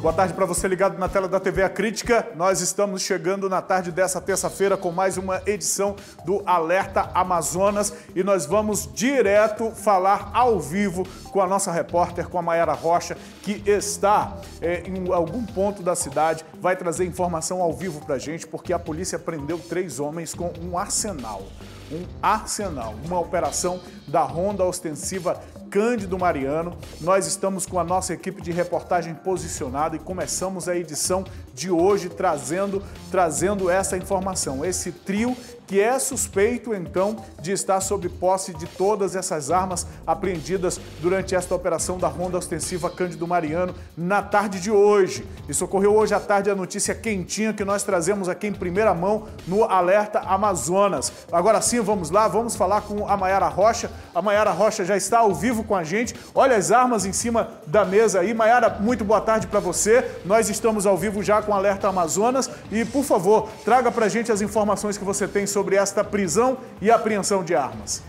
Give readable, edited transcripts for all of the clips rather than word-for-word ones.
Boa tarde para você ligado na tela da TV A Crítica. Nós estamos chegando na tarde dessa terça-feira com mais uma edição do Alerta Amazonas e nós vamos direto falar ao vivo com a nossa repórter, com a Mayara Rocha, que está em algum ponto da cidade, vai trazer informação ao vivo para a gente, porque a polícia prendeu 3 homens com um arsenal, uma operação da Ronda Ostensiva Cândido Mariano. Nós estamos com a nossa equipe de reportagem posicionada e começamos a edição de hoje trazendo essa informação. Esse trio que é suspeito, então, de estar sob posse de todas essas armas apreendidas durante esta operação da Ronda Ostensiva Cândido Mariano na tarde de hoje. Isso ocorreu hoje à tarde, a notícia quentinha que nós trazemos aqui em primeira mão no Alerta Amazonas. Agora sim, vamos lá, vamos falar com a Mayara Rocha. A Mayara Rocha já está ao vivo com a gente. Olha as armas em cima da mesa aí. Mayara, muito boa tarde para você. Nós estamos ao vivo já com o Alerta Amazonas e, por favor, traga para a gente as informações que você tem sobre esta prisão e apreensão de armas.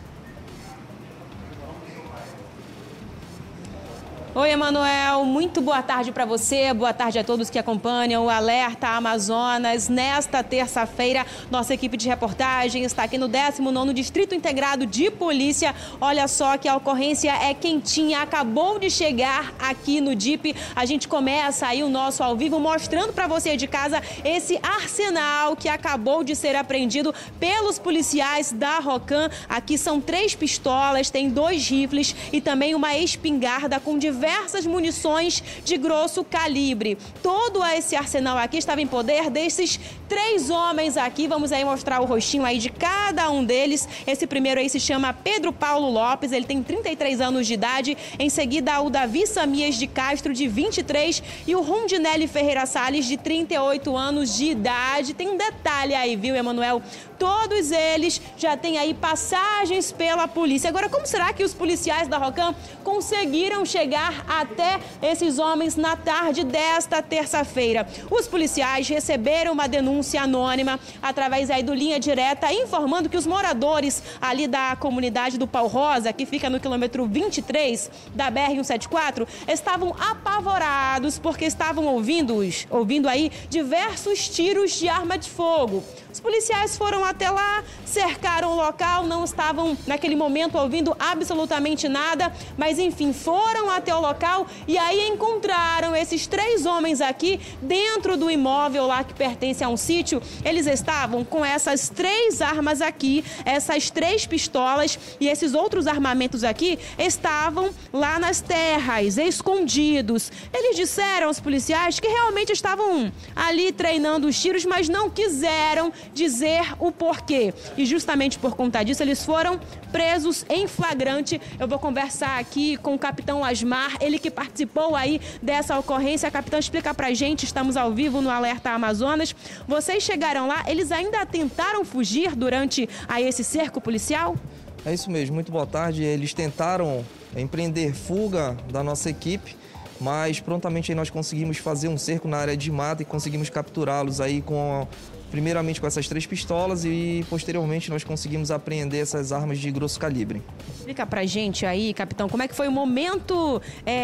Oi, Emanuel, muito boa tarde para você, boa tarde a todos que acompanham o Alerta Amazonas. Nesta terça-feira, nossa equipe de reportagem está aqui no 19º Distrito Integrado de Polícia. Olha só que a ocorrência é quentinha, acabou de chegar aqui no DIP. A gente começa aí o nosso ao vivo mostrando para você de casa esse arsenal que acabou de ser apreendido pelos policiais da Rocan. Aqui são 3 pistolas, tem 2 rifles e também uma espingarda com diversas munições de grosso calibre. Todo esse arsenal aqui estava em poder desses 3 homens aqui. Vamos aí mostrar o rostinho aí de cada um deles. Esse primeiro aí se chama Pedro Paulo Lopes, ele tem 33 anos de idade. Em seguida, o Davi Samias de Castro, de 23, e o Rondinelli Ferreira Salles, de 38 anos de idade. Tem um detalhe aí, viu, Emanuel? Todos eles já têm aí passagens pela polícia. Agora, como será que os policiais da Rocan conseguiram chegar até esses homens na tarde desta terça-feira? Os policiais receberam uma denúncia anônima através aí do Linha Direta, informando que os moradores ali da comunidade do Pau Rosa, que fica no quilômetro 23 da BR-174, estavam apavorados porque estavam ouvindo aí diversos tiros de arma de fogo. Os policiais foram até lá, cercaram o local, não estavam naquele momento ouvindo absolutamente nada, mas enfim, foram até o local e aí encontraram esses 3 homens aqui dentro do imóvel lá que pertence a um sítio. Eles estavam com essas 3 armas aqui, essas 3 pistolas, e esses outros armamentos aqui estavam lá nas terras, escondidos. Eles disseram aos policiais que realmente estavam ali treinando os tiros, mas não quiseram dizer o porquê. E justamente por conta disso, eles foram presos em flagrante. Eu vou conversar aqui com o capitão Lasmar, ele que participou aí dessa ocorrência. Capitão, explica pra gente, estamos ao vivo no Alerta Amazonas. Vocês chegaram lá, eles ainda tentaram fugir durante aí esse cerco policial? É isso mesmo, muito boa tarde. Eles tentaram empreender fuga da nossa equipe, mas prontamente aí nós conseguimos fazer um cerco na área de mata e conseguimos capturá-los aí primeiramente com essas 3 pistolas e posteriormente nós conseguimos apreender essas armas de grosso calibre. Explica pra gente aí, capitão, como é que foi o momento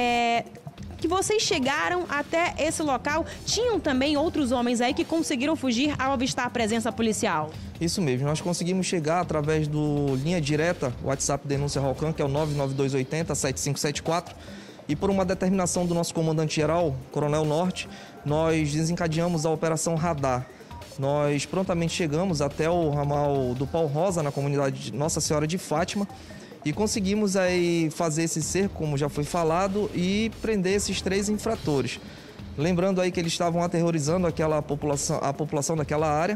que vocês chegaram até esse local? Tinham também outros homens aí que conseguiram fugir ao avistar a presença policial? Isso mesmo, nós conseguimos chegar através do Linha Direta, WhatsApp Denúncia Rocan, que é o 99280-7574, e por uma determinação do nosso comandante-geral, Coronel Norte, nós desencadeamos a Operação Radar. Nós prontamente chegamos até o ramal do Pau Rosa, na comunidade Nossa Senhora de Fátima, e conseguimos aí fazer esse cerco, como já foi falado, e prender esses 3 infratores. Lembrando aí que eles estavam aterrorizando a população daquela área,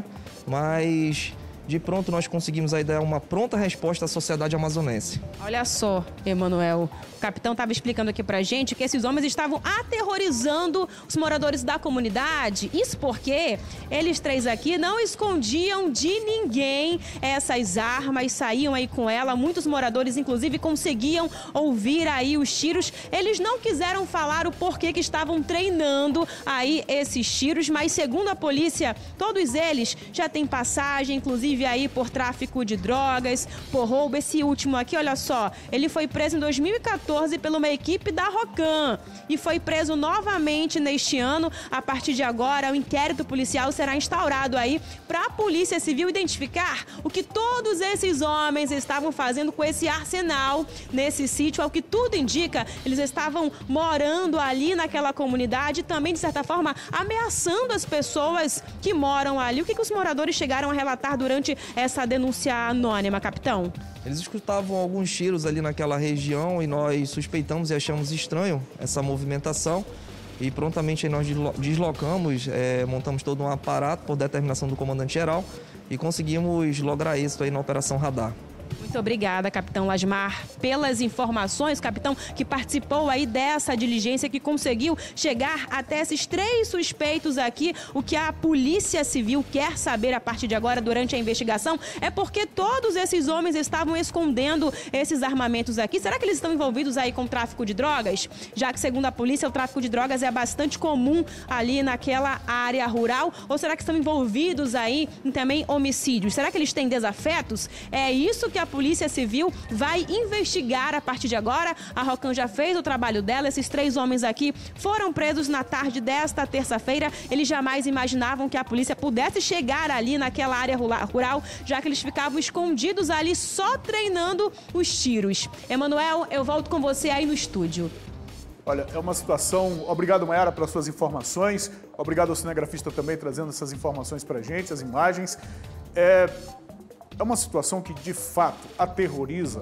mas de pronto nós conseguimos aí dar uma pronta resposta à sociedade amazonense. Olha só, Emanuel, o capitão estava explicando aqui pra gente que esses homens estavam aterrorizando os moradores da comunidade. Isso porque eles 3 aqui não escondiam de ninguém essas armas, saíam aí com ela. Muitos moradores, inclusive, conseguiam ouvir aí os tiros. Eles não quiseram falar o porquê que estavam treinando aí esses tiros, mas segundo a polícia, todos eles já têm passagem, inclusive vive aí por tráfico de drogas, por roubo. Esse último aqui, olha só, ele foi preso em 2014 por uma equipe da Rocan e foi preso novamente neste ano. A partir de agora, o inquérito policial será instaurado aí para a Polícia Civil identificar o que todos esses homens estavam fazendo com esse arsenal nesse sítio. Ao que tudo indica, eles estavam morando ali naquela comunidade e também, de certa forma, ameaçando as pessoas que moram ali. O que os moradores chegaram a relatar durante essa denúncia anônima, capitão? Eles escutavam alguns tiros ali naquela região e nós suspeitamos e achamos estranho essa movimentação. E prontamente nós deslocamos, montamos todo um aparato por determinação do comandante-geral e conseguimos lograr êxito aí na Operação Radar. Muito obrigada, capitão Lasmar, pelas informações, capitão, que participou aí dessa diligência, que conseguiu chegar até esses 3 suspeitos aqui. O que a Polícia Civil quer saber a partir de agora, durante a investigação, é porque todos esses homens estavam escondendo esses armamentos aqui. Será que eles estão envolvidos aí com tráfico de drogas? Já que, segundo a polícia, o tráfico de drogas é bastante comum ali naquela área rural. Ou será que estão envolvidos aí em também homicídios? Será que eles têm desafetos? É isso que a Polícia Civil vai investigar a partir de agora. A Rocan já fez o trabalho dela. Esses 3 homens aqui foram presos na tarde desta terça-feira. Eles jamais imaginavam que a polícia pudesse chegar ali naquela área rural, já que eles ficavam escondidos ali só treinando os tiros. Emanuel, eu volto com você aí no estúdio. Olha, é uma situação... Obrigado, Mayara, pelas suas informações. Obrigado ao cinegrafista também trazendo essas informações pra gente, as imagens. É uma situação que, de fato, atemoriza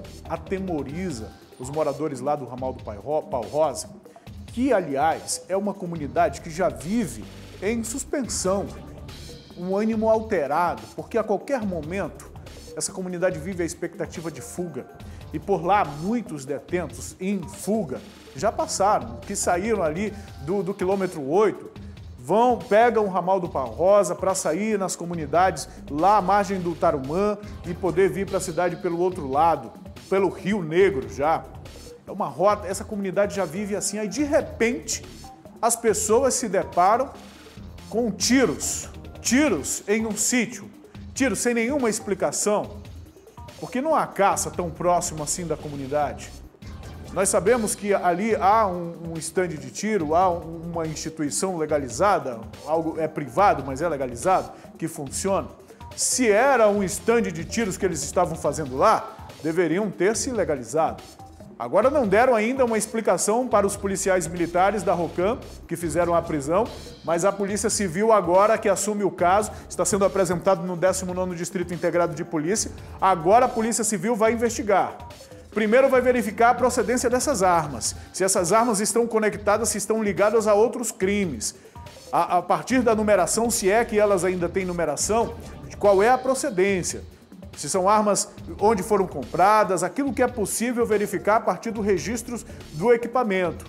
os moradores lá do ramal do Pau Rosa, que, aliás, é uma comunidade que já vive em suspensão, um ânimo alterado, porque a qualquer momento essa comunidade vive a expectativa de fuga. E por lá, muitos detentos em fuga já passaram, que saíram ali do quilômetro 8, pegam o ramal do Pau Rosa para sair nas comunidades lá à margem do Tarumã e poder vir para a cidade pelo outro lado, pelo Rio Negro já. É uma rota, essa comunidade já vive assim. Aí, de repente, as pessoas se deparam com tiros em um sítio, tiros sem nenhuma explicação, porque não há caça tão próximo assim da comunidade. Nós sabemos que ali há um estande de tiro, há uma instituição legalizada, algo é privado, mas é legalizado, que funciona. Se era um estande de tiros que eles estavam fazendo lá, deveriam ter se legalizado. Agora não deram ainda uma explicação para os policiais militares da Rocan, que fizeram a prisão, mas a Polícia Civil agora que assume o caso, está sendo apresentado no 19º Distrito Integrado de Polícia, agora a Polícia Civil vai investigar. Primeiro vai verificar a procedência dessas armas, se essas armas estão conectadas, se estão ligadas a outros crimes. A partir da numeração, se é que elas ainda têm numeração, qual é a procedência. Se são armas onde foram compradas, aquilo que é possível verificar a partir dos registros do equipamento.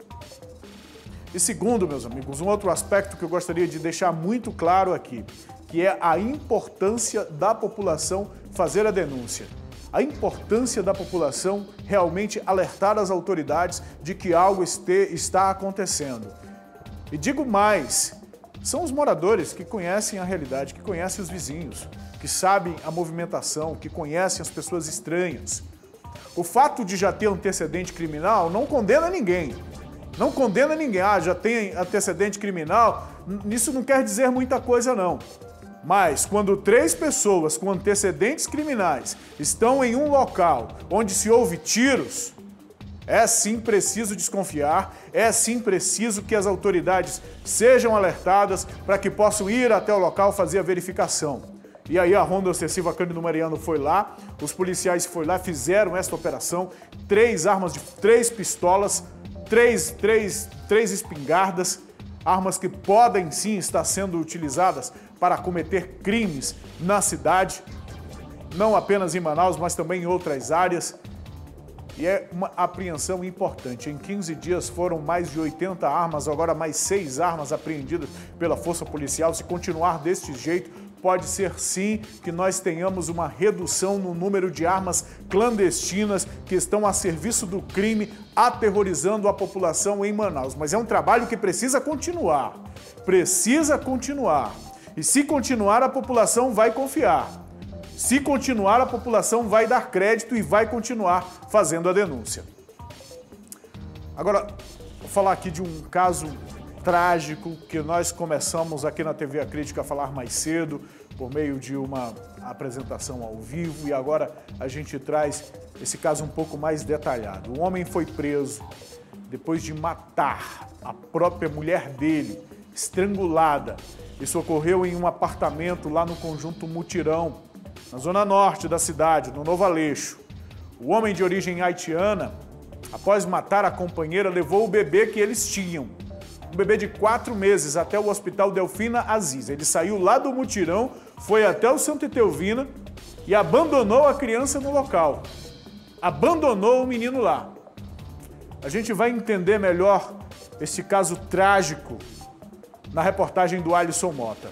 E segundo, meus amigos, um outro aspecto que eu gostaria de deixar muito claro aqui, que é a importância da população fazer a denúncia. A importância da população realmente alertar as autoridades de que algo está acontecendo. E digo mais, são os moradores que conhecem a realidade, que conhecem os vizinhos, que sabem a movimentação, que conhecem as pessoas estranhas. O fato de já ter antecedente criminal não condena ninguém. Não condena ninguém. Ah, já tem antecedente criminal, isso não quer dizer muita coisa não. Mas quando 3 pessoas com antecedentes criminais estão em um local onde se ouve tiros, é sim preciso desconfiar, é sim preciso que as autoridades sejam alertadas para que possam ir até o local fazer a verificação. E aí a Ronda Ostensiva Cândido Mariano foi lá, os policiais foram lá, fizeram esta operação, 3 armas, 3 pistolas, 3 espingardas, armas que podem sim estar sendo utilizadas para cometer crimes na cidade, não apenas em Manaus, mas também em outras áreas. E é uma apreensão importante. Em 15 dias foram mais de 80 armas, agora mais 6 armas apreendidas pela Força Policial. Se continuar deste jeito, pode ser sim que nós tenhamos uma redução no número de armas clandestinas que estão a serviço do crime, aterrorizando a população em Manaus. Mas é um trabalho que precisa continuar. Precisa continuar. E se continuar, a população vai confiar. Se continuar, a população vai dar crédito e vai continuar fazendo a denúncia. Agora, vou falar aqui de um caso trágico que nós começamos aqui na TV A Crítica a falar mais cedo, por meio de uma apresentação ao vivo, e agora a gente traz esse caso um pouco mais detalhado. Um homem foi preso depois de matar a própria mulher dele, estrangulada. Isso ocorreu em um apartamento lá no Conjunto Mutirão, na zona norte da cidade, no Novo Aleixo. O homem de origem haitiana, após matar a companheira, levou o bebê que eles tinham, um bebê de 4 meses, até o Hospital Delfina Aziz. Ele saiu lá do Mutirão, foi até o Santa Etelvina e abandonou a criança no local. Abandonou o menino lá. A gente vai entender melhor esse caso trágico na reportagem do Alisson Mota.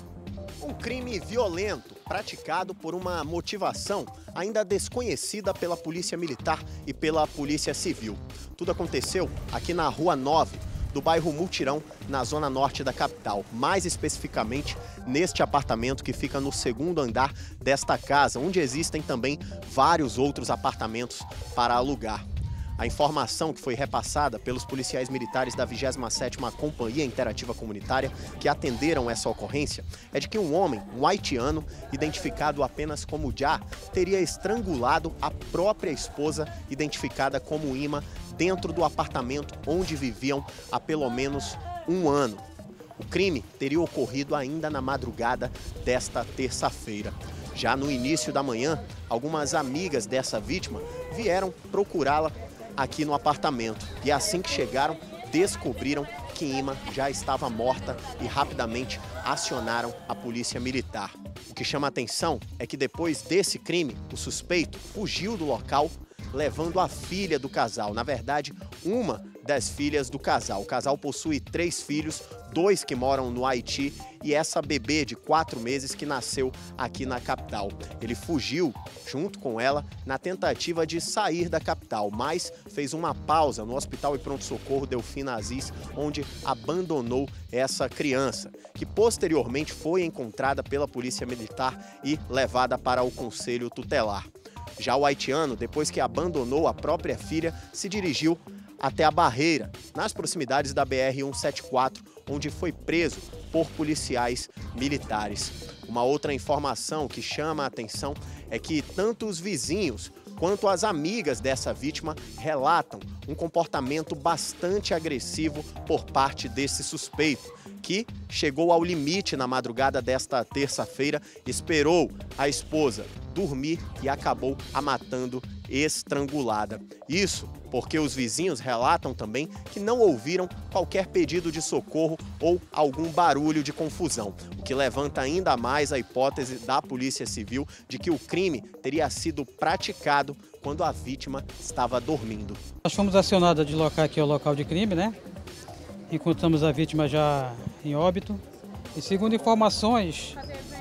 Um crime violento praticado por uma motivação ainda desconhecida pela Polícia Militar e pela Polícia Civil. Tudo aconteceu aqui na Rua 9, do bairro Mutirão, na zona norte da capital. Mais especificamente, neste apartamento que fica no 2º andar desta casa, onde existem também vários outros apartamentos para alugar. A informação que foi repassada pelos policiais militares da 27ª Companhia Interativa Comunitária que atenderam essa ocorrência é de que um homem, um haitiano, identificado apenas como Já, teria estrangulado a própria esposa, identificada como Ima, dentro do apartamento onde viviam há pelo menos 1 ano. O crime teria ocorrido ainda na madrugada desta terça-feira. Já no início da manhã, algumas amigas dessa vítima vieram procurá-la aqui no apartamento e assim que chegaram, descobriram que Ima já estava morta e rapidamente acionaram a polícia militar. O que chama a atenção é que depois desse crime, o suspeito fugiu do local, levando a filha do casal, na verdade, uma das filhas do casal. O casal possui 3 filhos, 2 que moram no Haiti e essa bebê de 4 meses que nasceu aqui na capital. Ele fugiu junto com ela na tentativa de sair da capital, mas fez uma pausa no Hospital e Pronto-Socorro Delfina Aziz, onde abandonou essa criança, que posteriormente foi encontrada pela Polícia Militar e levada para o Conselho Tutelar. Já o haitiano, depois que abandonou a própria filha, se dirigiu até a Barreira, nas proximidades da BR-174, onde foi preso por policiais militares. Uma outra informação que chama a atenção é que tanto os vizinhos quanto as amigas dessa vítima relatam um comportamento bastante agressivo por parte desse suspeito, que chegou ao limite na madrugada desta terça-feira, esperou a esposa dormir e acabou a matando estrangulada. Isso porque os vizinhos relatam também que não ouviram qualquer pedido de socorro ou algum barulho de confusão, o que levanta ainda mais a hipótese da Polícia Civil de que o crime teria sido praticado quando a vítima estava dormindo. Nós fomos acionados de local aqui ao local de crime, né? Encontramos a vítima já em óbito e, segundo informações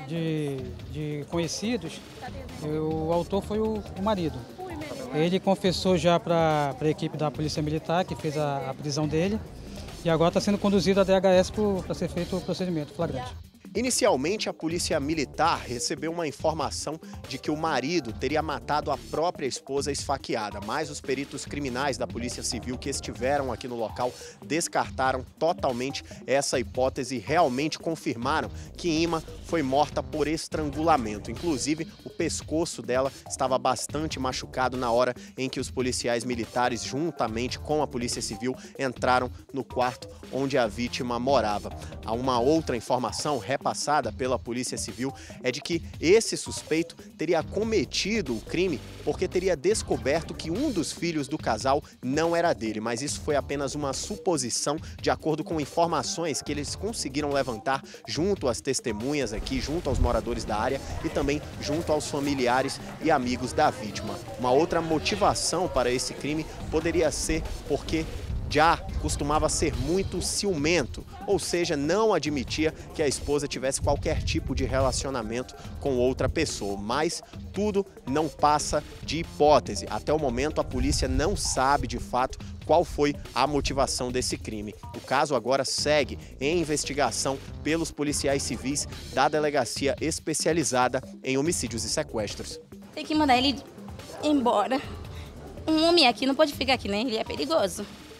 de conhecidos, o autor foi o marido. Ele confessou já para a equipe da Polícia Militar, que fez a prisão dele, e agora está sendo conduzido à DHS para ser feito o procedimento flagrante. Inicialmente, a Polícia Militar recebeu uma informação de que o marido teria matado a própria esposa esfaqueada, mas os peritos criminais da Polícia Civil que estiveram aqui no local descartaram totalmente essa hipótese e realmente confirmaram que Ima foi morta por estrangulamento. Inclusive, o pescoço dela estava bastante machucado na hora em que os policiais militares, juntamente com a Polícia Civil, entraram no quarto onde a vítima morava. Há uma outra informação repassada pela Polícia Civil é de que esse suspeito teria cometido o crime porque teria descoberto que um dos filhos do casal não era dele, mas isso foi apenas uma suposição de acordo com informações que eles conseguiram levantar junto às testemunhas aqui, junto aos moradores da área e também junto aos familiares e amigos da vítima. Uma outra motivação para esse crime poderia ser porque já costumava ser muito ciumento, ou seja, não admitia que a esposa tivesse qualquer tipo de relacionamento com outra pessoa. Mas tudo não passa de hipótese. Até o momento, a polícia não sabe de fato qual foi a motivação desse crime. O caso agora segue em investigação pelos policiais civis da Delegacia Especializada em Homicídios e Sequestros. Tem que mandar ele embora. Um homem aqui não pode ficar aqui, né? Ele é perigoso.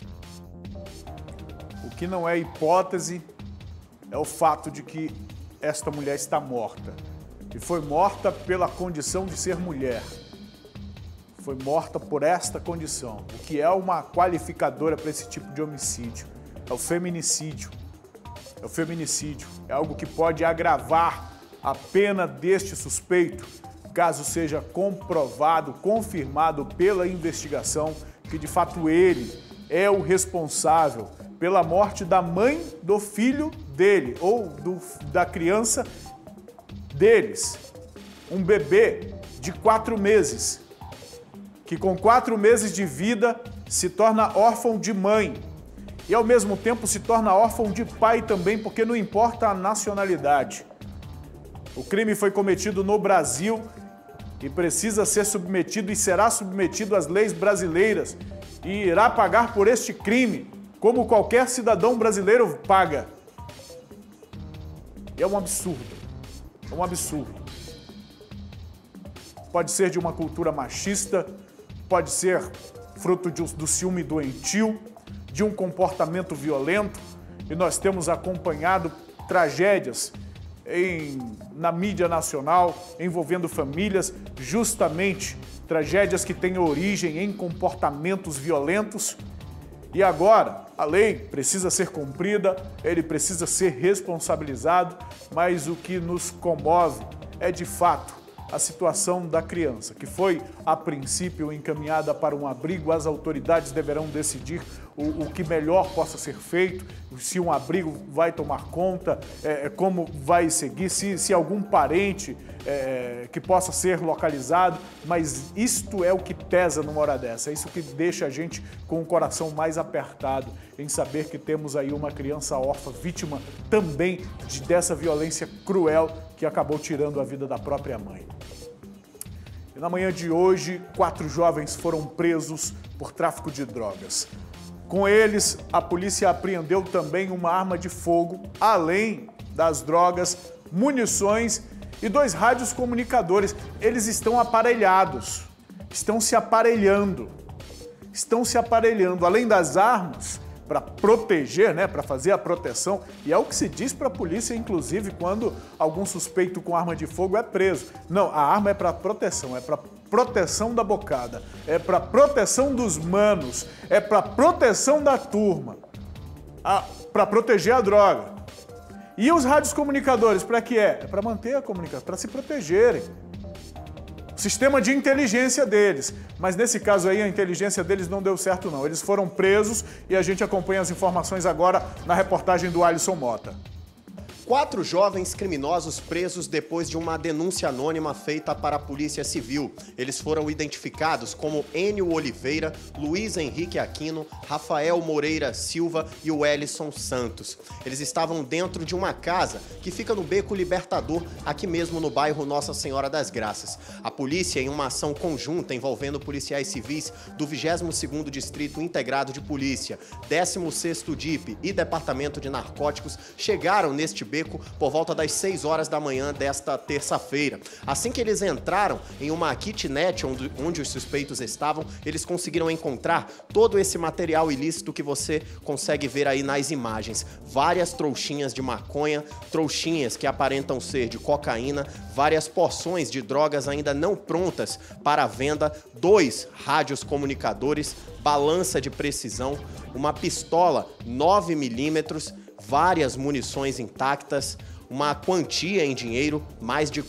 O que não é hipótese é o fato de que esta mulher está morta. E foi morta pela condição de ser mulher. Foi morta por esta condição, o que é uma qualificadora para esse tipo de homicídio. É o feminicídio. É o feminicídio. É algo que pode agravar a pena deste suspeito, caso seja comprovado, confirmado pela investigação, que de fato ele é o responsável pela morte da mãe do filho dele, ou da criança deles. Um bebê de 4 meses, que com 4 meses de vida se torna órfão de mãe e ao mesmo tempo se torna órfão de pai também, porque não importa a nacionalidade. O crime foi cometido no Brasil e precisa ser submetido e será submetido às leis brasileiras e irá pagar por este crime, como qualquer cidadão brasileiro paga. E é um absurdo, é um absurdo. Pode ser de uma cultura machista, pode ser fruto do ciúme doentio, de um comportamento violento, e nós temos acompanhado tragédias na mídia nacional envolvendo famílias, justamente tragédias que têm origem em comportamentos violentos. E agora a lei precisa ser cumprida, ele precisa ser responsabilizado, mas o que nos comove é de fato a situação da criança, que foi a princípio encaminhada para um abrigo. As autoridades deverão decidir o que melhor possa ser feito, se um abrigo vai tomar conta, como vai seguir, se algum parente que possa ser localizado, mas isto é o que pesa numa hora dessa, é isso que deixa a gente com o coração mais apertado em saber que temos aí uma criança órfã, vítima também dessa violência cruel que acabou tirando a vida da própria mãe. E na manhã de hoje, 4 jovens foram presos por tráfico de drogas. Com eles, a polícia apreendeu também uma arma de fogo, além das drogas, munições e 2 rádios comunicadores. Eles estão aparelhados, estão se aparelhando, além das armas, para proteger, para fazer a proteção. E é o que se diz para a polícia, inclusive, quando algum suspeito com arma de fogo é preso. Não, a arma é para proteção, é para proteção da bocada, é para proteção dos manos, é para proteção da turma, para proteger a droga. E os rádios comunicadores, para que é? É para manter a comunicação, para se protegerem. Sistema de inteligência deles, mas nesse caso aí a inteligência deles não deu certo não. Eles foram presos e a gente acompanha as informações agora na reportagem do Alisson Mota. 4 jovens criminosos presos depois de uma denúncia anônima feita para a Polícia Civil. Eles foram identificados como Enio Oliveira, Luiz Henrique Aquino, Rafael Moreira Silva e o Ellison Santos. Eles estavam dentro de uma casa que fica no Beco Libertador, aqui mesmo no bairro Nossa Senhora das Graças. A polícia, em uma ação conjunta envolvendo policiais civis do 22º Distrito Integrado de Polícia, 16º DIP e Departamento de Narcóticos, chegaram neste beco por volta das 6 horas da manhã desta terça-feira. Assim que eles entraram em uma kitnet onde os suspeitos estavam, eles conseguiram encontrar todo esse material ilícito que você consegue ver aí nas imagens. Várias trouxinhas de maconha, trouxinhas que aparentam ser de cocaína, várias porções de drogas ainda não prontas para a venda, 2 rádios comunicadores, balança de precisão, uma pistola 9mm, várias munições intactas, uma quantia em dinheiro, mais de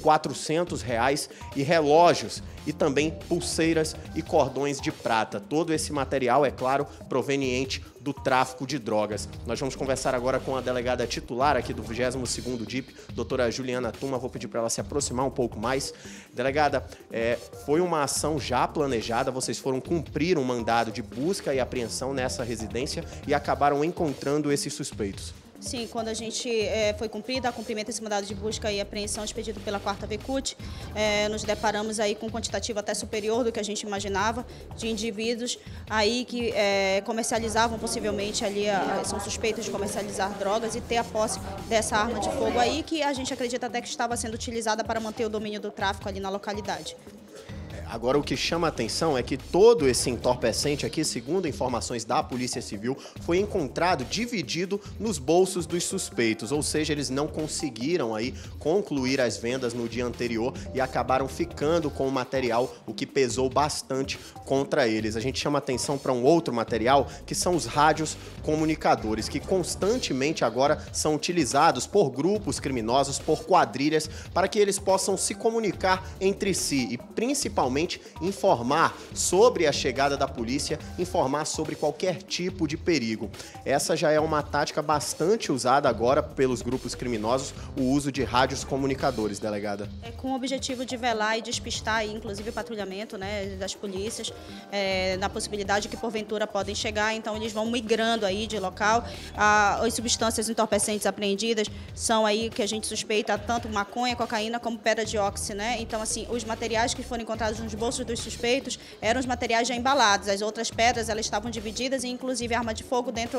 R$400, e relógios, e também pulseiras e cordões de prata. Todo esse material, é claro, proveniente do tráfico de drogas. Nós vamos conversar agora com a delegada titular aqui do 22º DIP, doutora Juliana Tuma. Vou pedir para ela se aproximar um pouco mais. Delegada, foi uma ação já planejada, vocês foram cumprir um mandado de busca e apreensão nessa residência e acabaram encontrando esses suspeitos. Sim, quando a gente foi cumprida, a cumprimento desse mandado de busca e apreensão expedido pela 4ª VCUT, nos deparamos aí com um quantitativo até superior do que a gente imaginava, de indivíduos aí que comercializavam possivelmente ali, são suspeitos de comercializar drogas e ter a posse dessa arma de fogo aí, que a gente acredita até que estava sendo utilizada para manter o domínio do tráfico ali na localidade. Agora, o que chama a atenção é que todo esse entorpecente aqui, segundo informações da Polícia Civil, foi encontrado dividido nos bolsos dos suspeitos, ou seja, eles não conseguiram aí concluir as vendas no dia anterior e acabaram ficando com o material, o que pesou bastante contra eles. A gente chama atenção para um outro material, que são os rádios comunicadores, que constantemente agora são utilizados por grupos criminosos, por quadrilhas, para que eles possam se comunicar entre si e principalmente informar sobre a chegada da polícia, informar sobre qualquer tipo de perigo. Essa já é uma tática bastante usada agora pelos grupos criminosos, o uso de rádios comunicadores, delegada. Com o objetivo de velar e despistar, inclusive o patrulhamento, né, das polícias, na possibilidade que porventura podem chegar, então eles vão migrando aí de local. As substâncias entorpecentes apreendidas são aí que a gente suspeita tanto maconha, cocaína como pedra de óxido, né? Então, assim, os materiais que foram encontrados nos bolsos dos suspeitos eram os materiais já embalados. As outras pedras, elas estavam divididas e inclusive arma de fogo dentro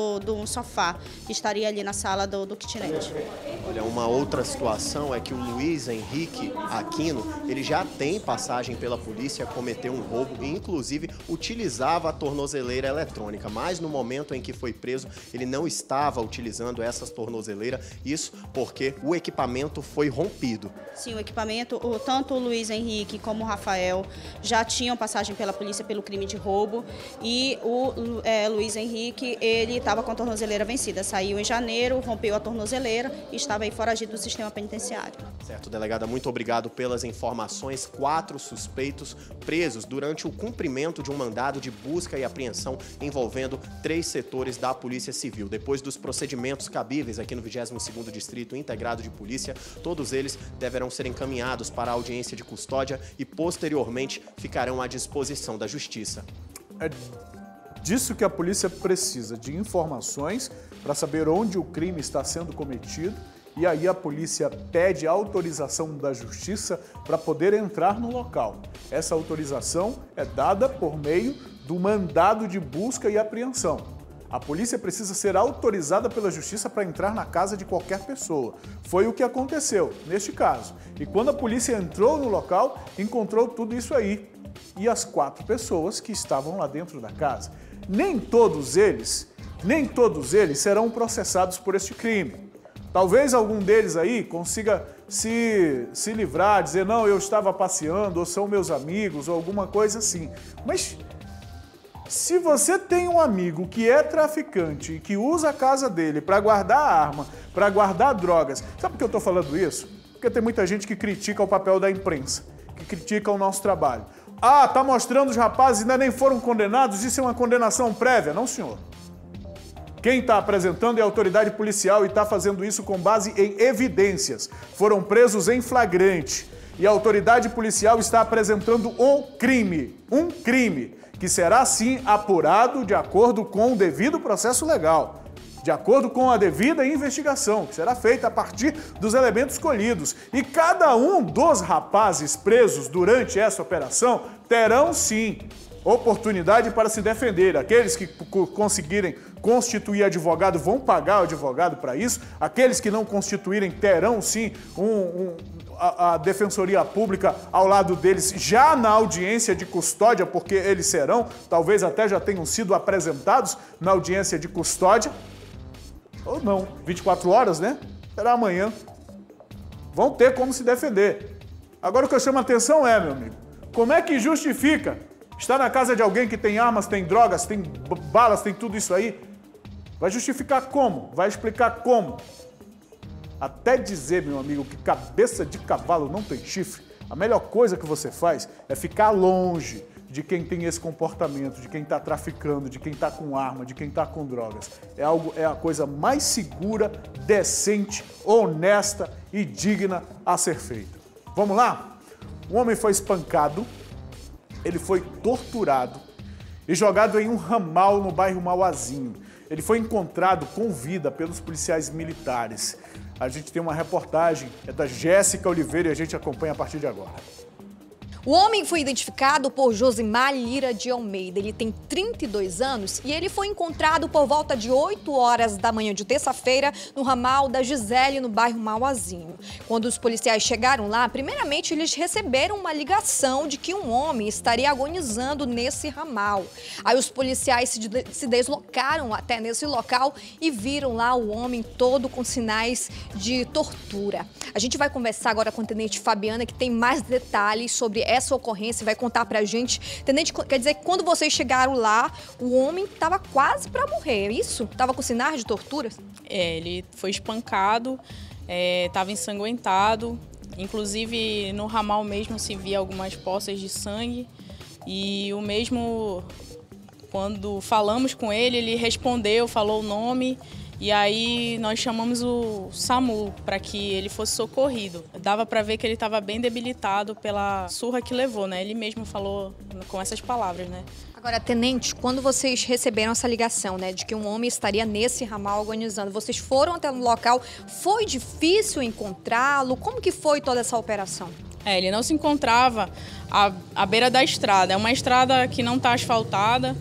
do sofá, que estaria ali na sala do kitnet. Olha, uma outra situação é que o Luiz Henrique Aquino, ele já tem passagem pela polícia, cometeu um roubo e inclusive utilizava a tornozeleira eletrônica, mas no momento em que foi preso, ele não estava utilizando essas tornozeleiras, isso porque o equipamento foi rompido. Sim, o equipamento, tanto o Luiz Henrique como o Rafael já tinham passagem pela polícia pelo crime de roubo e o Luiz Henrique, ele estava com a tornozeleira vencida, saiu em janeiro, rompeu a tornozeleira e estava aí foragido do sistema penitenciário. Certo, delegada, muito obrigado pelas informações. 4 suspeitos presos durante o cumprimento de um mandado de busca e apreensão envolvendo 3 setores da Polícia Civil. Depois dos procedimentos cabíveis aqui no 22º Distrito Integrado de Polícia, todos eles deverão ser encaminhados para a audiência de custódia e posteriormente ficarão à disposição da Justiça. É disso que a polícia precisa, de informações para saber onde o crime está sendo cometido, e aí a polícia pede autorização da Justiça para poder entrar no local. Essa autorização é dada por meio do mandado de busca e apreensão. A polícia precisa ser autorizada pela Justiça para entrar na casa de qualquer pessoa. Foi o que aconteceu neste caso. E quando a polícia entrou no local, encontrou tudo isso aí. E as 4 pessoas que estavam lá dentro da casa. Nem todos eles serão processados por este crime. Talvez algum deles aí consiga se livrar, dizer, não, eu estava passeando, ou são meus amigos, ou alguma coisa assim. Mas se você tem um amigo que é traficante e que usa a casa dele para guardar arma, para guardar drogas, sabe por que eu estou falando isso? Porque tem muita gente que critica o papel da imprensa, que critica o nosso trabalho. Ah, tá mostrando os rapazes ainda nem foram condenados, isso é uma condenação prévia. Não, senhor. Quem está apresentando é a autoridade policial e está fazendo isso com base em evidências. Foram presos em flagrante. E a autoridade policial está apresentando um crime, que será sim apurado de acordo com o devido processo legal, de acordo com a devida investigação, que será feita a partir dos elementos colhidos. E cada um dos rapazes presos durante essa operação terão sim oportunidade para se defender. Aqueles que conseguirem constituir advogado vão pagar o advogado para isso. Aqueles que não constituírem terão sim a Defensoria Pública ao lado deles já na audiência de custódia, porque eles serão, talvez até já tenham sido apresentados na audiência de custódia. Ou não, 24 horas, né? Será amanhã. Vão ter como se defender. Agora o que eu chamo a atenção é, meu amigo, como é que justifica estar na casa de alguém que tem armas, tem drogas, tem balas, tem tudo isso aí? Vai justificar como? Vai explicar como? até dizer, meu amigo, que cabeça de cavalo não tem chifre, a melhor coisa que você faz é ficar longe de quem tem esse comportamento, de quem está traficando, de quem está com arma, de quem está com drogas. É a coisa mais segura, decente, honesta e digna a ser feita. Vamos lá? Um homem foi espancado, ele foi torturado e jogado em um ramal no bairro Mauazinho. Ele foi encontrado com vida pelos policiais militares. A gente tem uma reportagem, é da Jéssica Oliveira e a gente acompanha a partir de agora. O homem foi identificado por Josimar Lira de Almeida. Ele tem 32 anos e ele foi encontrado por volta de 8 horas da manhã de terça-feira no ramal da Gisele, no bairro Mauazinho. Quando os policiais chegaram lá, primeiramente eles receberam uma ligação de que um homem estaria agonizando nesse ramal. Aí os policiais se deslocaram até nesse local e viram lá o homem todo com sinais de tortura. A gente vai conversar agora com a Tenente Fabiana, que tem mais detalhes sobre essa ocorrência, vai contar pra gente. Tenente, quer dizer que quando vocês chegaram lá, o homem estava quase para morrer, é isso? Estava com sinais de tortura? Ele foi espancado, estava ensanguentado, inclusive no ramal mesmo se via algumas poças de sangue e o mesmo, quando falamos com ele, ele respondeu, falou o nome. E aí nós chamamos o SAMU para que ele fosse socorrido. Dava para ver que ele estava bem debilitado pela surra que levou, né? Ele mesmo falou com essas palavras, né? Agora, tenente, quando vocês receberam essa ligação, né, de que um homem estaria nesse ramal agonizando, vocês foram até o local, foi difícil encontrá-lo? Como que foi toda essa operação? Ele não se encontrava à beira da estrada. É uma estrada que não está asfaltada,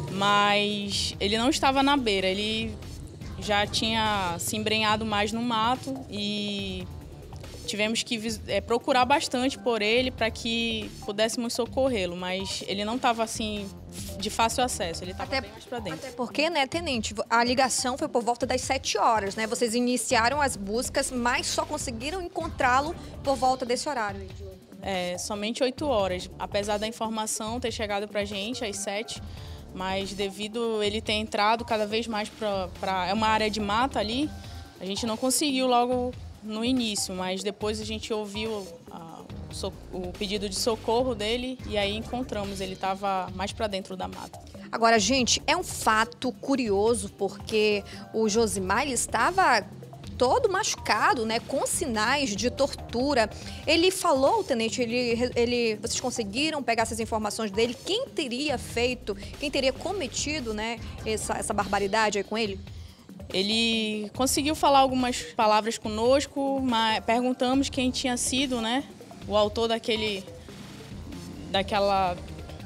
mas ele não estava na beira, ele já tinha se embrenhado mais no mato e tivemos que procurar bastante por ele para que pudéssemos socorrê-lo, mas ele não estava assim de fácil acesso, ele estava bem mais para dentro. Até porque, né, tenente, a ligação foi por volta das 7 horas, né? Vocês iniciaram as buscas, mas só conseguiram encontrá-lo por volta desse horário. Somente 8 horas, apesar da informação ter chegado para a gente às 7, mas devido ele ter entrado cada vez mais para uma área de mata ali, a gente não conseguiu logo no início, mas depois a gente ouviu o pedido de socorro dele e aí encontramos, ele estava mais para dentro da mata. Agora, gente, é um fato curioso porque o Josimar, ele estava todo machucado, né, com sinais de tortura. Ele falou, tenente, vocês conseguiram pegar essas informações dele? Quem teria feito, quem teria cometido, né, essa barbaridade aí com ele? Ele conseguiu falar algumas palavras conosco, mas perguntamos quem tinha sido, né, o autor daquela...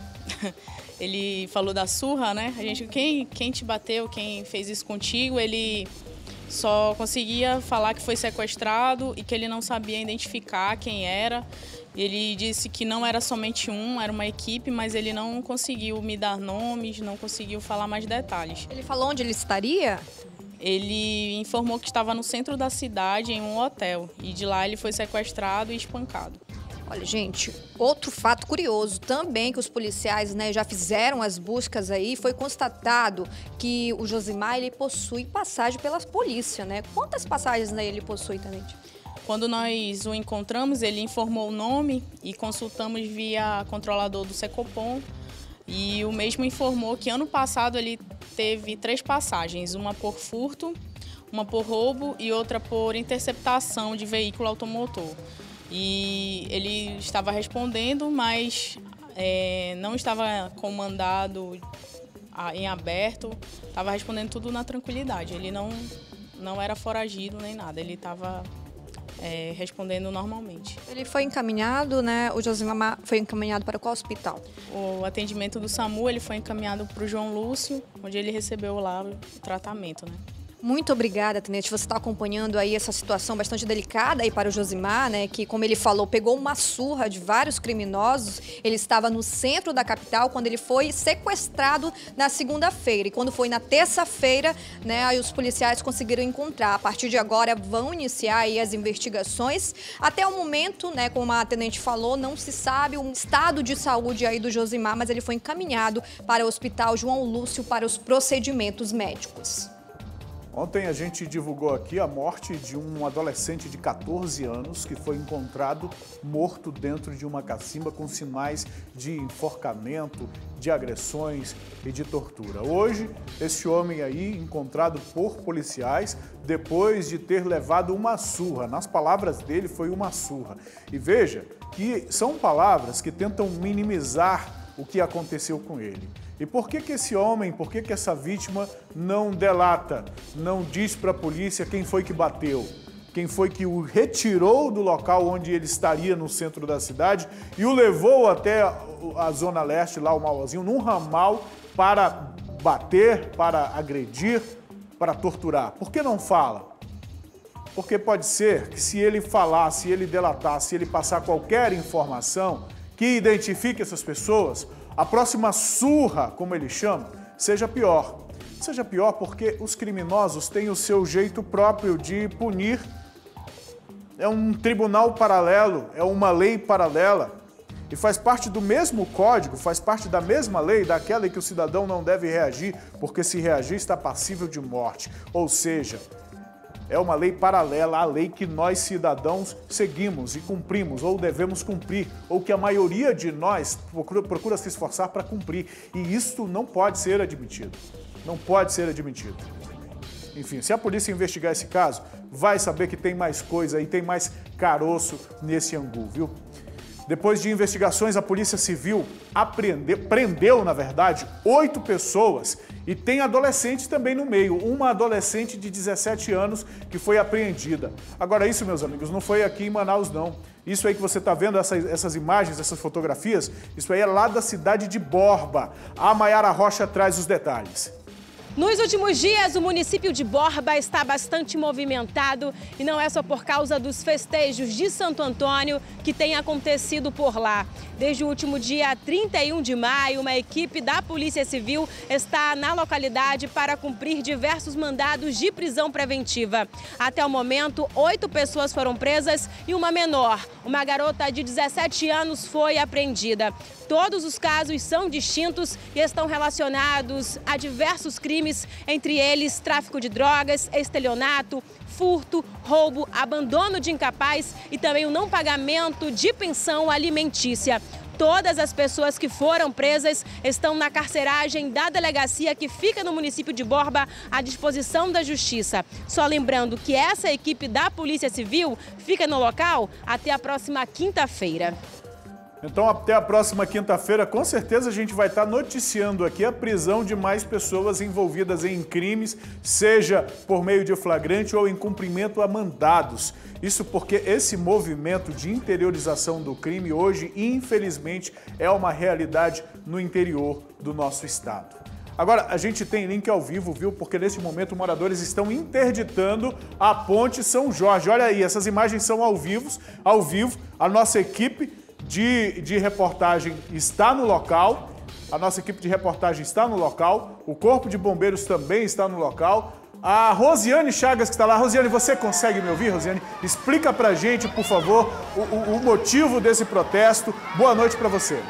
Ele falou da surra, né? A gente, quem te bateu, quem fez isso contigo, ele só conseguia falar que foi sequestrado e que ele não sabia identificar quem era. Ele disse que não era somente era uma equipe, mas ele não conseguiu me dar nomes, não conseguiu falar mais detalhes. Ele falou onde ele estaria? Ele informou que estava no centro da cidade, em um hotel, e de lá ele foi sequestrado e espancado. Olha, gente, outro fato curioso também que os policiais, né, já fizeram as buscas aí, foi constatado que o Josimar, ele possui passagem pela polícia, né? Quantas passagens, né, ele possui, tenente? Quando nós o encontramos, ele informou o nome e consultamos via controlador do Secopom. E o mesmo informou que ano passado ele teve 3 passagens, uma por furto, uma por roubo e outra por interceptação de veículo automotor. E ele estava respondendo, mas não estava com mandado em aberto, estava respondendo tudo na tranquilidade. Ele não era foragido nem nada, ele estava respondendo normalmente. Ele foi encaminhado, né? O Josimar foi encaminhado para qual hospital? O atendimento do SAMU, ele foi encaminhado para o João Lúcio, onde ele recebeu lá o tratamento, né? Muito obrigada, tenente. Você está acompanhando aí essa situação bastante delicada aí para o Josimar, né? Que, como ele falou, pegou uma surra de vários criminosos. Ele estava no centro da capital quando ele foi sequestrado na segunda-feira. E quando foi na terça-feira, né? Aí os policiais conseguiram encontrar. A partir de agora vão iniciar aí as investigações. Até o momento, né? Como a tenente falou, não se sabe o estado de saúde aí do Josimar, mas ele foi encaminhado para o Hospital João Lúcio para os procedimentos médicos. Ontem a gente divulgou aqui a morte de um adolescente de 14 anos que foi encontrado morto dentro de uma cacimba com sinais de enforcamento, de agressões e de tortura. Hoje, esse homem aí, encontrado por policiais, depois de ter levado uma surra. Nas palavras dele, foi uma surra. E veja que são palavras que tentam minimizar o que aconteceu com ele. E por que esse homem, por que essa vítima não delata, não diz para a polícia quem foi que bateu, quem foi que o retirou do local onde ele estaria no centro da cidade e o levou até a Zona Leste, lá o Mauazinho, num ramal para bater, para agredir, para torturar? Por que não fala? Porque pode ser que se ele falar, se ele delatar, se ele passar qualquer informação que identifique essas pessoas, a próxima surra, como ele chama, seja pior. Seja pior porque os criminosos têm o seu jeito próprio de punir. É um tribunal paralelo, é uma lei paralela e faz parte do mesmo código, faz parte da mesma lei, daquela em que o cidadão não deve reagir, porque se reagir está passível de morte. Ou seja, é uma lei paralela à lei que nós, cidadãos, seguimos e cumprimos, ou devemos cumprir, ou que a maioria de nós procura se esforçar para cumprir. E isso não pode ser admitido. Não pode ser admitido. Enfim, se a polícia investigar esse caso, vai saber que tem mais coisa e tem mais caroço nesse angu, viu? Depois de investigações, a Polícia Civil prendeu, na verdade, 8 pessoas e tem adolescentes também no meio. Uma adolescente de 17 anos que foi apreendida. Agora isso, meus amigos, não foi aqui em Manaus, não. Isso aí que você está vendo, essas imagens, essas fotografias, isso aí é lá da cidade de Borba. A Mayara Rocha traz os detalhes. Nos últimos dias, o município de Borba está bastante movimentado e não é só por causa dos festejos de Santo Antônio que tem acontecido por lá. Desde o último dia 31 de maio, uma equipe da Polícia Civil está na localidade para cumprir diversos mandados de prisão preventiva. Até o momento, 8 pessoas foram presas e uma menor, uma garota de 17 anos, foi apreendida. Todos os casos são distintos e estão relacionados a diversos crimes, entre eles tráfico de drogas, estelionato, furto, roubo, abandono de incapaz e também o não pagamento de pensão alimentícia. Todas as pessoas que foram presas estão na carceragem da delegacia que fica no município de Borba à disposição da Justiça. Só lembrando que essa equipe da Polícia Civil fica no local até a próxima quinta-feira. Então, até a próxima quinta-feira, com certeza a gente vai estar noticiando aqui a prisão de mais pessoas envolvidas em crimes, seja por meio de flagrante ou em cumprimento a mandados. Isso porque esse movimento de interiorização do crime hoje, infelizmente, é uma realidade no interior do nosso estado. Agora, a gente tem link ao vivo, viu? Porque nesse momento moradores estão interditando a Ponte São Jorge. Olha aí, essas imagens são ao vivo. A nossa equipe de reportagem está no local, o Corpo de Bombeiros também está no local. A Rosiane Chagas que está lá. Rosiane, você consegue me ouvir, Rosiane? Explica pra gente, por favor, o motivo desse protesto. Boa noite para você.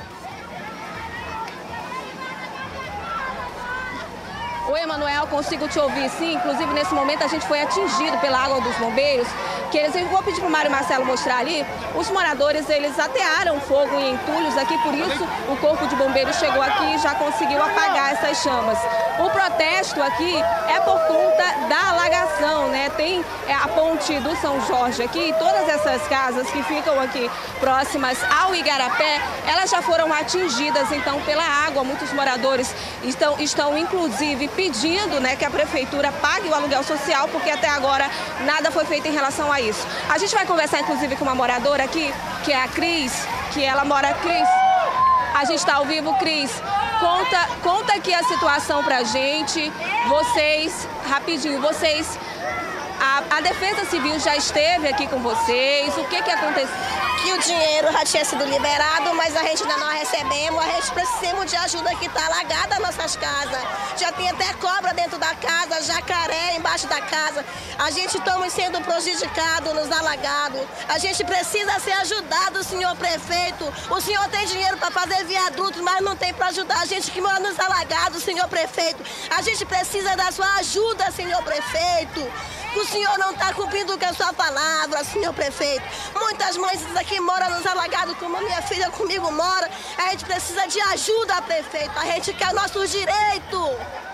Oi, Emanuel, consigo te ouvir sim. Inclusive, nesse momento, a gente foi atingido pela água dos bombeiros, que eles, vou pedir para o Mário Marcelo mostrar ali, os moradores, eles atearam fogo em entulhos aqui, por isso o Corpo de Bombeiros chegou aqui e já conseguiu apagar essas chamas. O protesto aqui é por conta da alagação, né? Tem a ponte do São Jorge aqui, e todas essas casas que ficam aqui próximas ao Igarapé, elas já foram atingidas, então, pela água. Muitos moradores estão inclusive, pedindo, né, que a prefeitura pague o aluguel social, porque até agora nada foi feito em relação a isso. A gente vai conversar, inclusive, com uma moradora aqui, que é a Cris, que ela mora... Cris, a gente está ao vivo. Cris, conta aqui a situação pra gente. Vocês, rapidinho, a Defesa Civil já esteve aqui com vocês. O que aconteceu? que o dinheiro já tinha sido liberado, mas a gente ainda não recebemos. A gente precisa de ajuda, que está alagada as nossas casas. Já tem até cobra dentro da casa, jacaré embaixo da casa. A gente estamos sendo prejudicados nos alagados. A gente precisa ser ajudado, senhor prefeito. O senhor tem dinheiro para fazer viadutos, mas não tem para ajudar a gente que mora nos alagados, senhor prefeito. A gente precisa da sua ajuda, senhor prefeito. O senhor não está cumprindo com a sua palavra, senhor prefeito. Muitas mães aqui moram nos alagados, como a minha filha comigo mora. A gente precisa de ajuda, prefeito. A gente quer nossos direitos.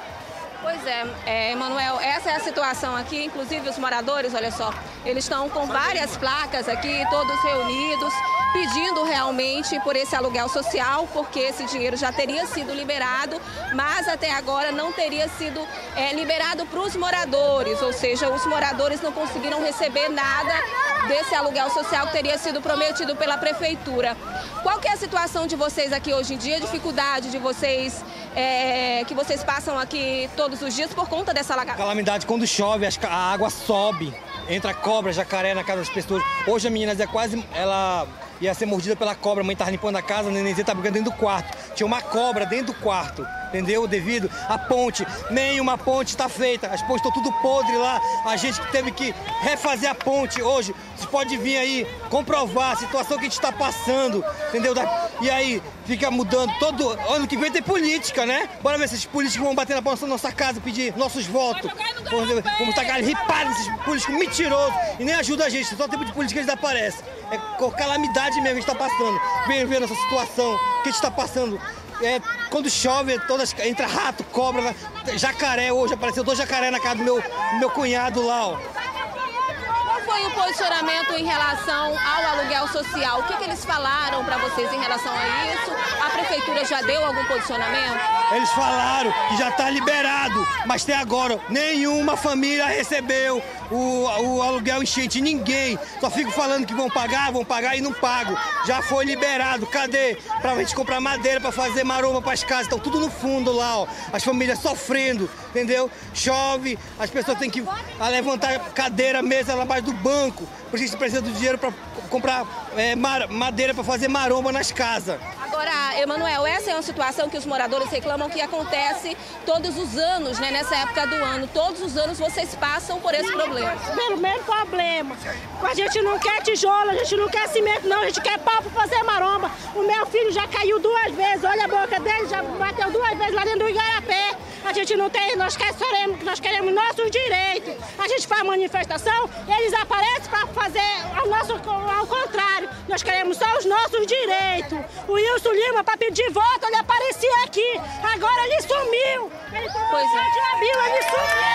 Pois é, Emanuel, essa é a situação aqui. Inclusive os moradores, olha só, eles estão com várias placas aqui, todos reunidos, pedindo realmente por esse aluguel social, porque esse dinheiro já teria sido liberado, mas até agora não teria sido liberado para os moradores, ou seja, os moradores não conseguiram receber nada desse aluguel social que teria sido prometido pela prefeitura. Qual que é a situação de vocês aqui hoje em dia, a dificuldade de vocês, que vocês passam aqui todos os dias por conta dessa alagada? Calamidade, quando chove, a água sobe, entra cobra, jacaré na casa das pessoas. Hoje a menina ela ia ser mordida pela cobra, a mãe estava limpando a casa, a nenenzinha tá brigando dentro do quarto. Tinha uma cobra dentro do quarto, entendeu? Devido à ponte, nenhuma ponte está feita, as pontes estão tudo podres lá. A gente teve que refazer a ponte hoje. Você pode vir aí comprovar a situação que a gente está passando, entendeu? E aí fica mudando, todo ano que vem tem política, né? Bora ver se esses políticos vão bater na porta da nossa casa, pedir nossos votos. Vamos estar ripados nesses políticos mentirosos e nem ajuda a gente, só tempo de política eles aparecem. É calamidade mesmo que a gente está passando. Vem ver nossa situação, que a gente está passando. Quando chove, entra rato, cobra, jacaré. Hoje apareceu 2 jacaré na casa do meu cunhado lá, ó. Qual foi o posicionamento em relação ao aluguel social? O que eles falaram para vocês em relação a isso? A prefeitura já deu algum posicionamento? Eles falaram que já está liberado, mas até agora nenhuma família recebeu o aluguel enchente, ninguém. Só fico falando que vão pagar e não pagam. Já foi liberado, cadê? Pra gente comprar madeira para fazer maromba para as casas, estão tudo no fundo lá, ó. As famílias sofrendo, entendeu? Chove, as pessoas têm que levantar cadeira, mesa lá abaixo do banco, porque a gente precisa do dinheiro para comprar madeira para fazer maromba nas casas. Agora, Emanuel, essa é uma situação que os moradores reclamam que acontece todos os anos, né? Nessa época do ano. Todos os anos vocês passam por esse problema. Pelo mesmo problema. A gente não quer tijolo, a gente não quer cimento, não. A gente quer pau para fazer maromba. O meu filho já caiu 2 vezes. Olha a boca dele, já bateu 2 vezes lá dentro do Igarapé. A gente não tem, nós queremos nossos direitos. A gente faz manifestação, eles aparecem para fazer ao contrário. Nós queremos só os nossos direitos. O Wilson Lima, para pedir voto, ele aparecia aqui. Agora ele sumiu. Ele tomou ele sumiu.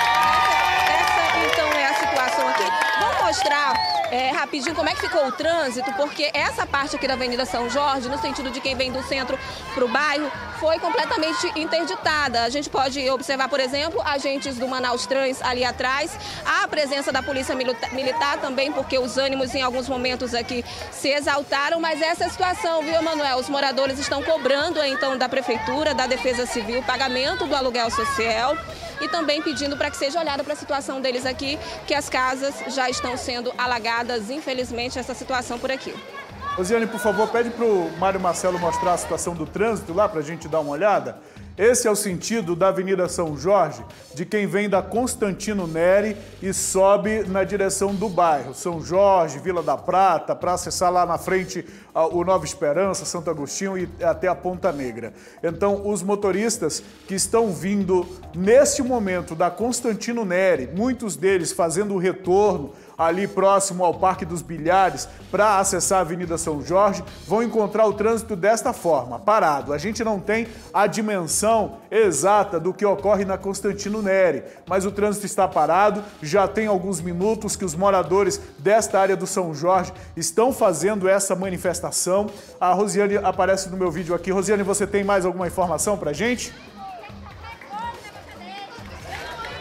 Essa, então, é a situação aqui. Vamos mostrar rapidinho como é que ficou o trânsito, porque essa parte aqui da Avenida São Jorge, no sentido de quem vem do centro para o bairro, foi completamente interditada. A gente pode observar, por exemplo, agentes do Manaus Trans ali atrás, a presença da Polícia Militar também, porque os ânimos em alguns momentos aqui se exaltaram, mas essa é a situação, viu, Emanuel? Os moradores estão cobrando, então, da Prefeitura, da Defesa Civil, o pagamento do aluguel social e também pedindo para que seja olhada para a situação deles aqui, que as casas já estão sendo alagadas, infelizmente, essa situação por aqui. Rosiane, por favor, pede para o Mário Marcelo mostrar a situação do trânsito lá para a gente dar uma olhada. Esse é o sentido da Avenida São Jorge, de quem vem da Constantino Neri e sobe na direção do bairro. São Jorge, Vila da Prata, para acessar lá na frente o Nova Esperança, Santo Agostinho e até a Ponta Negra. Então, os motoristas que estão vindo neste momento da Constantino Neri, muitos deles fazendo o retorno ali próximo ao Parque dos Bilhares para acessar a Avenida São Jorge, vão encontrar o trânsito desta forma, parado. A gente não tem a dimensão exata do que ocorre na Constantino Neri, mas o trânsito está parado, já tem alguns minutos que os moradores desta área do São Jorge estão fazendo essa manifestação. A Rosiane aparece no meu vídeo aqui. Rosiane, você tem mais alguma informação para a gente?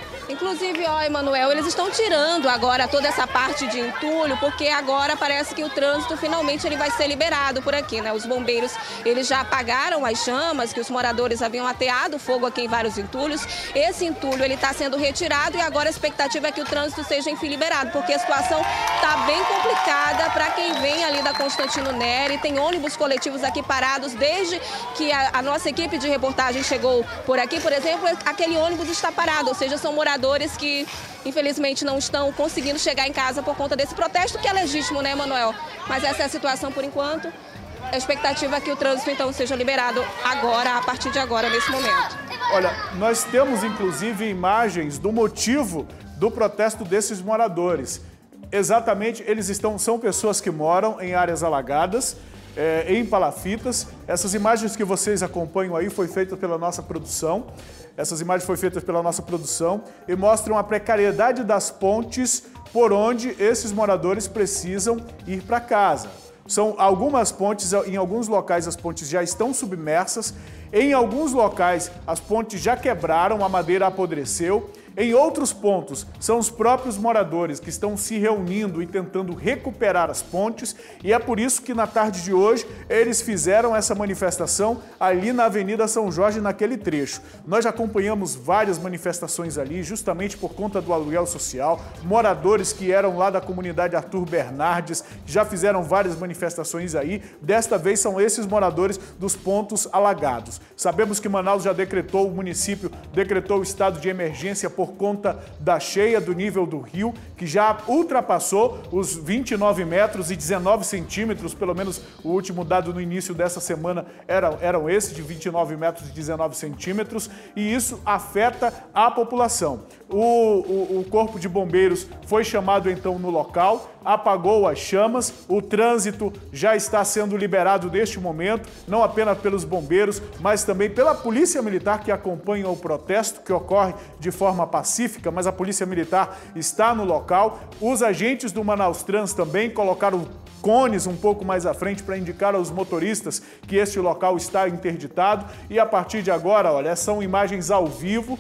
Inclusive, ó, Emanuel, eles estão tirando agora toda essa parte de entulho, porque agora parece que o trânsito finalmente ele vai ser liberado por aqui, né? Os bombeiros, eles já apagaram as chamas, que os moradores haviam ateado fogo aqui em vários entulhos. Esse entulho, ele está sendo retirado e agora a expectativa é que o trânsito seja, enfim, liberado, porque a situação está bem complicada para quem vem ali da Constantino Nery. Tem ônibus coletivos aqui parados desde que a nossa equipe de reportagem chegou por aqui. Por exemplo, aquele ônibus está parado, ou seja, são moradores que infelizmente não estão conseguindo chegar em casa por conta desse protesto, que é legítimo, né, Emanuel? Mas essa é a situação por enquanto. A expectativa é que o trânsito então seja liberado agora, a partir de agora, nesse momento. Olha, nós temos inclusive imagens do motivo do protesto desses moradores. Exatamente, são pessoas que moram em áreas alagadas, em palafitas. Essas imagens que vocês acompanham aí foi feita pela nossa produção. Essas imagens foram feitas pela nossa produção e mostram a precariedade das pontes por onde esses moradores precisam ir para casa. São algumas pontes, em alguns locais as pontes já estão submersas, em alguns locais as pontes já quebraram, a madeira apodreceu. Em outros pontos, são os próprios moradores que estão se reunindo e tentando recuperar as pontes, e é por isso que na tarde de hoje eles fizeram essa manifestação ali na Avenida São Jorge, naquele trecho. Nós já acompanhamos várias manifestações ali, justamente por conta do aluguel social, moradores que eram lá da comunidade Arthur Bernardes, já fizeram várias manifestações aí. Desta vez são esses moradores dos pontos alagados. Sabemos que Manaus já decretou, o município decretou o estado de emergência por conta da cheia do nível do rio, que já ultrapassou os 29 metros e 19 centímetros, pelo menos o último dado no início dessa semana eram esses, de 29 metros e 19 centímetros, e isso afeta a população. O Corpo de Bombeiros foi chamado então no local, apagou as chamas, o trânsito já está sendo liberado neste momento, não apenas pelos bombeiros, mas também pela Polícia Militar, que acompanha o protesto, que ocorre de forma pacífica, mas a Polícia Militar está no local. Os agentes do Manaus Trans também colocaram cones um pouco mais à frente para indicar aos motoristas que este local está interditado, e a partir de agora, olha, são imagens ao vivo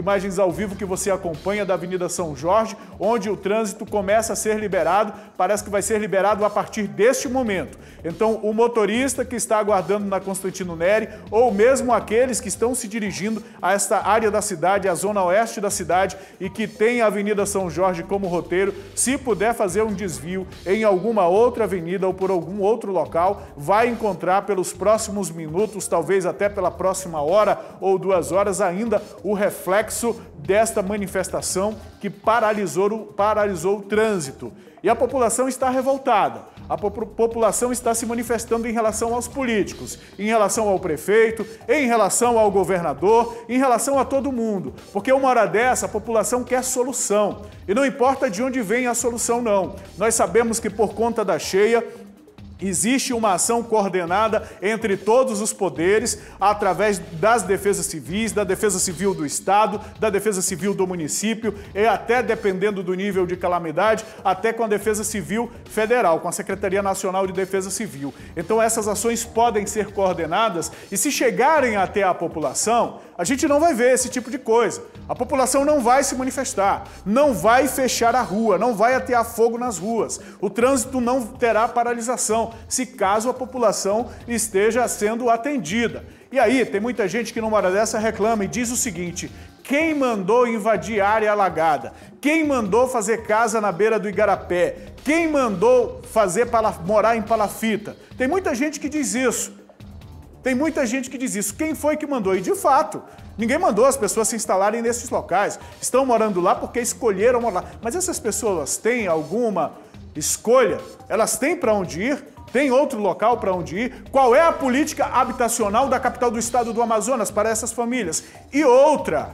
que você acompanha da Avenida São Jorge, onde o trânsito começa a ser liberado, parece que vai ser liberado a partir deste momento. Então, o motorista que está aguardando na Constantino Nery, ou mesmo aqueles que estão se dirigindo a esta área da cidade, a zona oeste da cidade, e que tem a Avenida São Jorge como roteiro, se puder fazer um desvio em alguma outra avenida ou por algum outro local, vai encontrar pelos próximos minutos, talvez até pela próxima hora ou 2 horas ainda, o reflexo desta manifestação que paralisou o trânsito. E a população está revoltada. A população está se manifestando em relação aos políticos, em relação ao prefeito, em relação ao governador, em relação a todo mundo. Porque uma hora dessa, a população quer solução. E não importa de onde vem a solução, não. Nós sabemos que por conta da cheia, existe uma ação coordenada entre todos os poderes, através das defesas civis, da Defesa Civil do Estado, da Defesa Civil do município, e até, dependendo do nível de calamidade, até com a Defesa Civil Federal, com a Secretaria Nacional de Defesa Civil. Então essas ações podem ser coordenadas, e se chegarem até a população, a gente não vai ver esse tipo de coisa. A população não vai se manifestar, não vai fechar a rua, não vai atear fogo nas ruas. O trânsito não terá paralisação, se caso a população esteja sendo atendida. E aí, tem muita gente que numa hora dessa reclama e diz o seguinte: quem mandou invadir área alagada? Quem mandou fazer casa na beira do Igarapé? Quem mandou morar em palafita? Tem muita gente que diz isso. Tem muita gente que diz isso. Quem foi que mandou? E de fato, ninguém mandou as pessoas se instalarem nesses locais. Estão morando lá porque escolheram morar lá. Mas essas pessoas têm alguma escolha? Elas têm para onde ir? Tem outro local para onde ir? Qual é a política habitacional da capital do estado do Amazonas para essas famílias? E outra,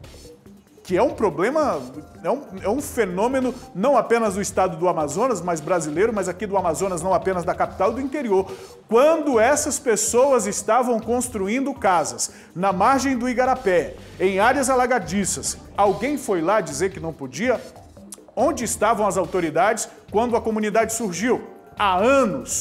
que é um problema, é um fenômeno não apenas do estado do Amazonas, mas brasileiro, mas aqui do Amazonas, não apenas da capital, do interior. Quando essas pessoas estavam construindo casas na margem do Igarapé, em áreas alagadiças, alguém foi lá dizer que não podia? Onde estavam as autoridades quando a comunidade surgiu? Há anos.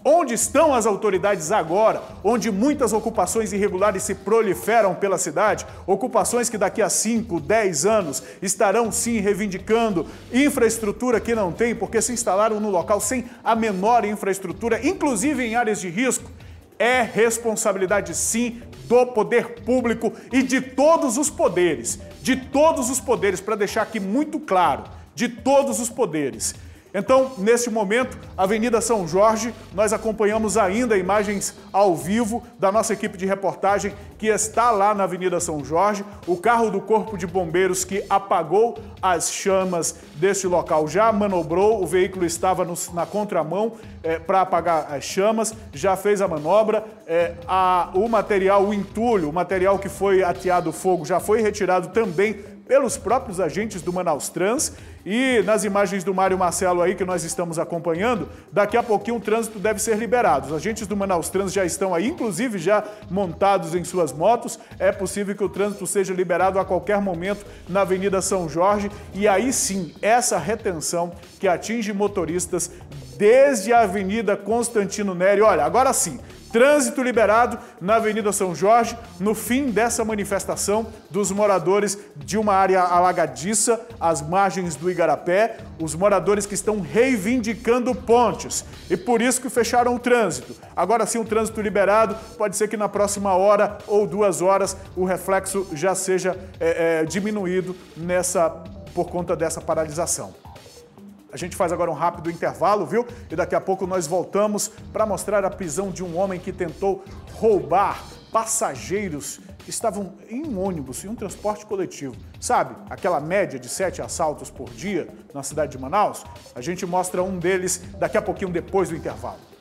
Onde estão as autoridades agora, onde muitas ocupações irregulares se proliferam pela cidade, ocupações que daqui a 5, 10 anos estarão sim reivindicando infraestrutura que não tem, porque se instalaram no local sem a menor infraestrutura, inclusive em áreas de risco? É responsabilidade sim do poder público e de todos os poderes, para deixar aqui muito claro, de todos os poderes. Então, neste momento, Avenida São Jorge, nós acompanhamos ainda imagens ao vivo da nossa equipe de reportagem que está lá na Avenida São Jorge. O carro do Corpo de Bombeiros que apagou as chamas deste local já manobrou, o veículo estava na contramão para apagar as chamas, já fez a manobra. O material, o entulho, o material que foi ateado fogo já foi retirado também pelos próprios agentes do Manaus Trans. E nas imagens do Mário Marcelo aí que nós estamos acompanhando, daqui a pouquinho o trânsito deve ser liberado. Os agentes do Manaus Trans já estão aí, inclusive já montados em suas motos. É possível que o trânsito seja liberado a qualquer momento na Avenida São Jorge. E aí sim, essa retenção que atinge motoristas desde a Avenida Constantino Nery. Olha, agora sim, trânsito liberado na Avenida São Jorge, no fim dessa manifestação dos moradores de uma área alagadiça, às margens do Igarapé, os moradores que estão reivindicando pontes e por isso que fecharam o trânsito. Agora sim, o trânsito liberado, pode ser que na próxima hora ou 2 horas o reflexo já seja diminuído por conta dessa paralisação. A gente faz agora um rápido intervalo, viu? E daqui a pouco nós voltamos para mostrar a prisão de um homem que tentou roubar passageiros que estavam em um ônibus, em um transporte coletivo. Sabe, aquela média de 7 assaltos por dia na cidade de Manaus? A gente mostra um deles daqui a pouquinho depois do intervalo.